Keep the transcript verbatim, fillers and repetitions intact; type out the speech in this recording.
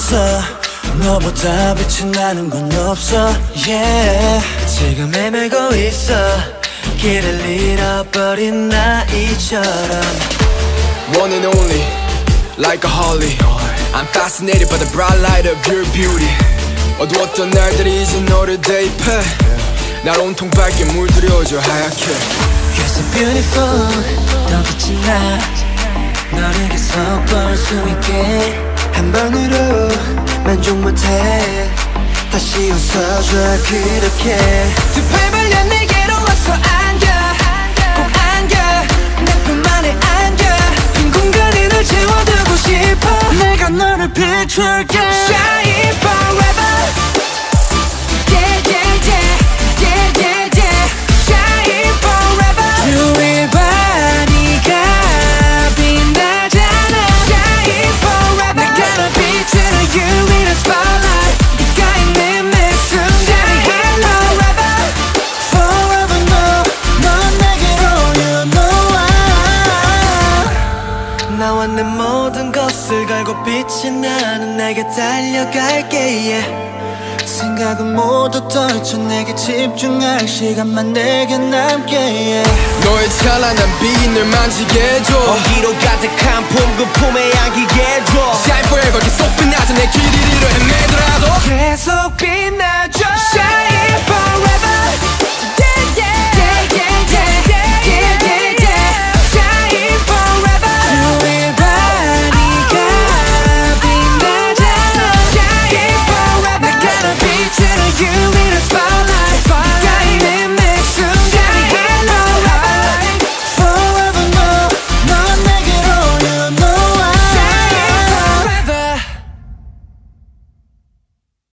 있어. 너보다 빛이 나는 건 없어. Yeah. 지금 헤매고 있어. 길을 잃어버린 나이처럼. One and only, like a holly. I'm fascinated by the bright light of your beauty. 어두웠던 날들이 이제 너를 대입해. 날 온통 밝게 물들여줘 하얗게. You're so beautiful. 더 빛이 나. 너를 계속 볼 수 있게. 한 번으로 만족 못해. 다시 웃어줘 그렇게. 두 팔 벌려 내게로 와서 안겨. 꼭 안겨. 내 품 안에 안겨. 빈 공간에 널 채워두고 싶어. 내가 너를 비출게. Shine forever. Yeah yeah yeah. Yeah yeah yeah. Shine forever. everybody가 빛나잖아. Shine forever. 내가 널 비추는 you in a spotlight. 네가 있는 매 순간이 hello forever. Forever no. 넌 내게로 you know I. 나와 내 모든 것을 걸고 빛이 나는 내게 달려갈게. yeah. 생각은 모두 떨쳐 내게 집중할 시간만 내게 남게. yeah. 너의 찬란한 빛을 만지게 해줘. 온기로 가득한 품 그 품에 안기게 해줘. Shine forever 계속 빛나줘. 내 길 이리로 헤매더라도 계속 빛나줘.